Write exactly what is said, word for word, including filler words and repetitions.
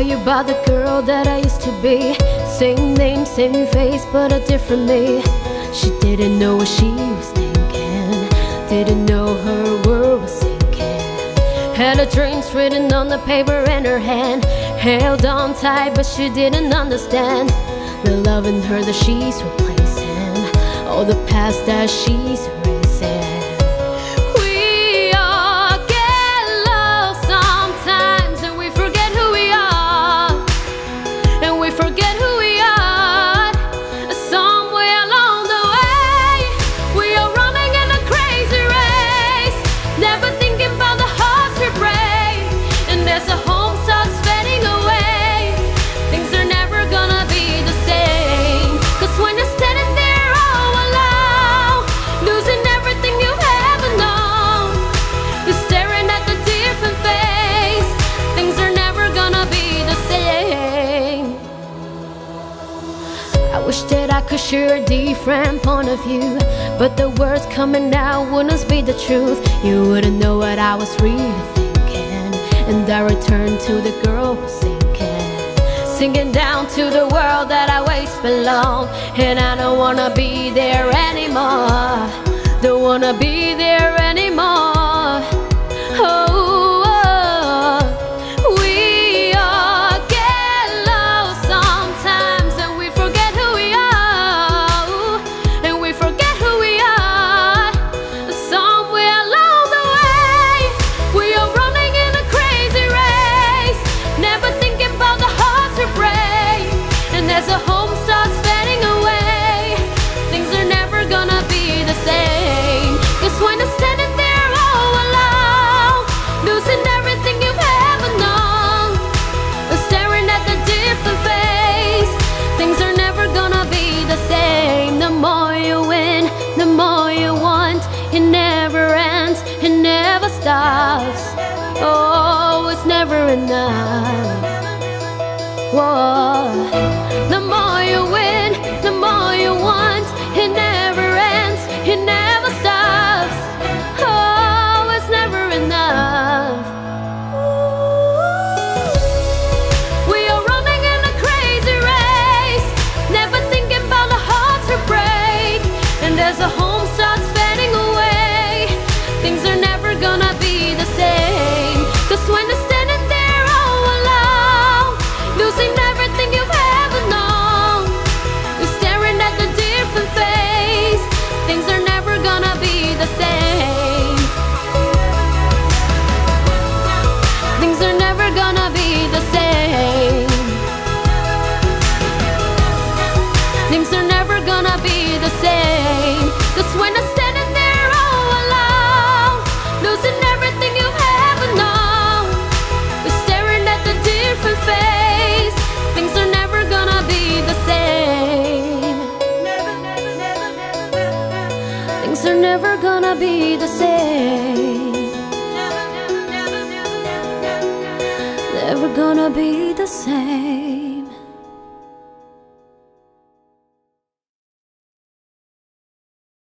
you about the girl that I used to be. Same name, same face, but a different me. She didn't know what she was thinking, didn't know her world was sinking. Had her dreams written on the paper in her hand, held on tight but she didn't understand the love in her that she's replacing, all the past that she's erasing. We all get lost sometimes, and we forget who we are, and we forget who we are. Somewhere along the way, we are running in a crazy race, never thinking about the hearts we break. And there's a home starts fading away, things are never gonna be the same. Cause when you're standing there all alone, losing everything you've ever known, you're staring at the different face, things are never gonna be the same. I wish that I could share a different point of view, but the words coming out wouldn't speak the truth. You wouldn't know what I was really thinking, and I returned to the girl who's sinking, sinking down to the world that I once belonged. And I don't wanna be there anymore, don't wanna be there anymore. Oh, oh. We all get lost sometimes, and we forget who we are, and we forget who we are. Somewhere along the way, we are running in a crazy race, never thinking about the hearts we break. And as a home starts fading away, things are never gonna be the same. Cause when you're standing there all alone, losing everything you've ever known, or staring at the different face, things are never gonna be the same. The more you win, the more you want, it never ends, it never stops. Oh, it's never enough. Whoa. The more you win, the more you want, it never ends, it never stops. Oh, it's never enough. We are running in a crazy race, never thinking about the hearts we break. And as a home starts fading away, things are never gonna be the same. Cause when you're standing there all alone, losing everything you've ever known, you're staring at the different face, things are never gonna be the same. Things are never gonna be the same. Things are never gonna be the same. Cause when you're standing there all alone, losing everything you've ever known, you're staring at the different face, things are never gonna be the same. Things are never gonna be the same. Never gonna be the same.